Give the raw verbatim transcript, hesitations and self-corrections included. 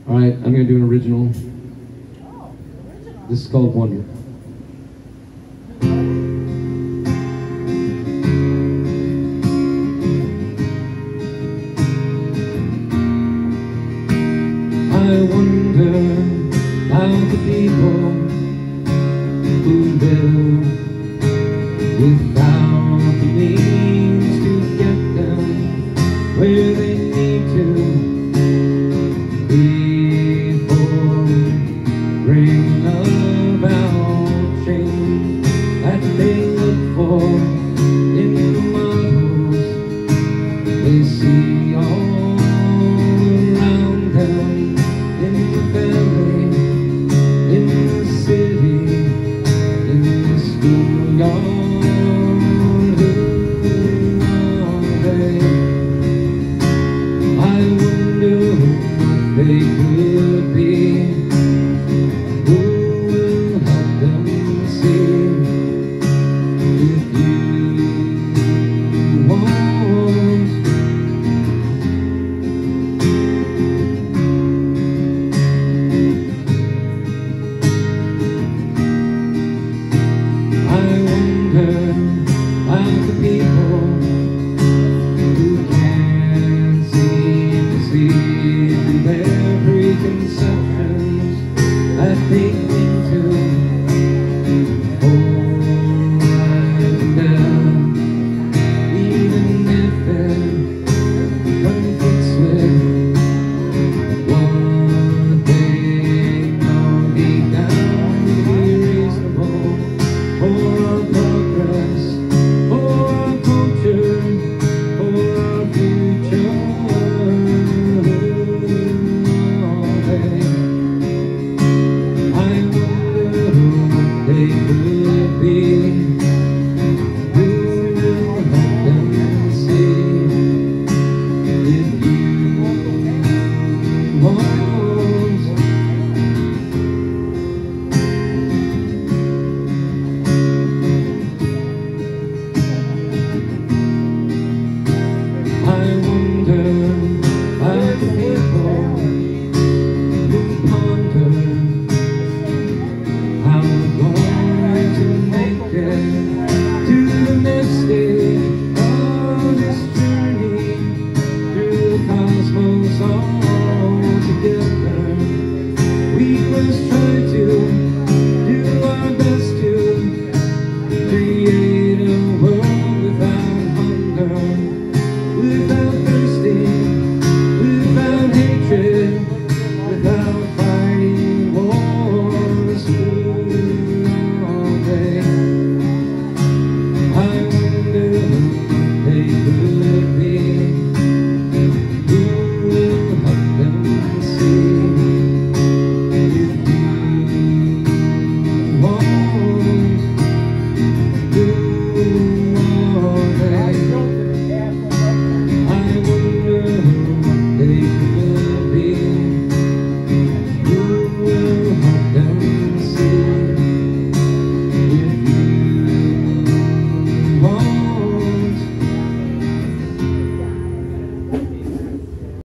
Alright, I'm gonna do an original. This is called Wonder. I wonder about the people who live without the means to get them where they need to before bringing about change that they look for in the models they see all around them, in the family, in the city, in the schoolyard. They could be, who will help them see if you want. I wonder about the people who can't seem to see their preconceptions that they cling to for right now, even if it conflicts with what they know deep down to be reasonable for our progress, for our culture, for our future. They could be, who will help them see if you want.